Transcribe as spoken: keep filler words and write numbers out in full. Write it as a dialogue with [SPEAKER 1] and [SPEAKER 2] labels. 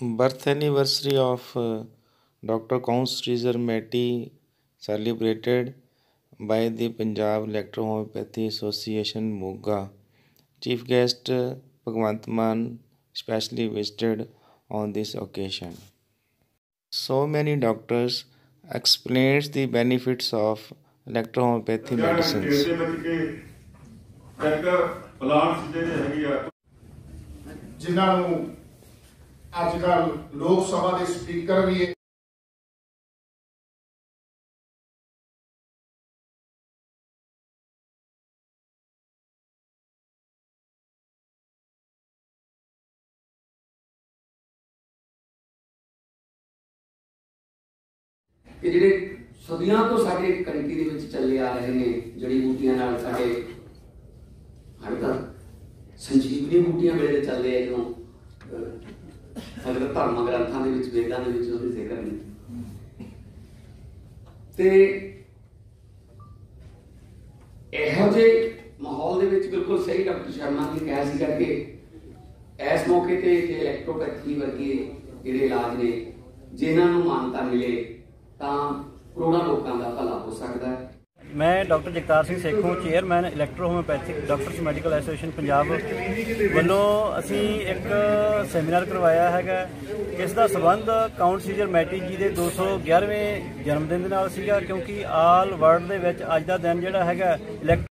[SPEAKER 1] Birth anniversary of uh, Doctor Kaunsh Rizar Mehti celebrated by the Punjab Electro-Homeopathy Association Moga. Chief guest uh, Bhagwant Mann specially visited on this occasion. So many doctors explained the benefits of electro-homeopathy medicines.
[SPEAKER 2] जिन्हां नूं अजकल लोक सभा के speaker भी
[SPEAKER 3] ਜਿਹੜੇ ਸਦੀਆਂ ਤੋਂ ਸਾਡੇ ਕੰਟਰੀ ਦੇ ਵਿੱਚ ਚੱਲੇ ਆ ਰਹੇ ਨੇ ਜੜੀ ਬੂਟੀਆਂ ਨਾਲ ਸਾਡੇ ਹਰ ਤੱਕ ਸੰਜੀਵਨੀ ਬੂਟੀਆਂ ਵੇਲੇ ਚੱਲੇ ਆ ਜਦੋਂ ਸਾਡੇ ਧਰਮ ਗ੍ਰੰਥਾਂ ਦੇ ਵਿੱਚ ਵੇਦਾਂ ਦੇ ਵਿੱਚ ਉਹਦੇ ਜ਼ਿਕਰ ਨੇ ਤੇ ਇਹੋ ਜਿਹੇ ਮਾਹੌਲ ਦੇ ਵਿੱਚ ਬਿਲਕੁਲ ਸਹੀ ਡਾਕਟਰ ਸ਼ਰਮਾ ਨੇ ਕਿਹਾ ਸੀ ਕਿ ਇਸ ਮੌਕੇ ਤੇ ਇਲੈਕਟ੍ਰੋਪੈਥੀ ਵਰਗੇ ਜਿਹੜੇ ਇਲਾਜ ਨੇ ਜਿਨ੍ਹਾਂ ਨੂੰ ਮਾਨਤਾ ਮਿਲੇ ਤਾਂ ਕਰੋੜਾਂ ਲੋਕਾਂ ਦਾ ਭਲਾ ਹੋ ਸਕਦਾ ਹੈ।
[SPEAKER 4] मैं doctor Jagtar Singh Sekhon chairman electro homeopathic doctors medical association Punjab ਵੱਲੋਂ ਅਸੀਂ ਇੱਕ ਸੈਮੀਨਾਰ ਕਰਵਾਇਆ ਹੈਗਾ। ਇਸ ਦਾ ਸੰਬੰਧ ਕਾਉਂਟ ਰੀਜ਼ਰ ਮੈਟੀ ਜੀ ਦੇ ਦੋ ਸੌ ਗਿਆਰਵੇਂ ਜਨਮ ਦਿਨ ਦੇ ਨਾਲ ਸੀਗਾ, ਕਿਉਂਕਿ ਆਲ ਵਰਲਡ ਦੇ ਵਿੱਚ ਅੱਜ ਦਾ ਦਿਨ ਜਿਹੜਾ ਹੈਗਾ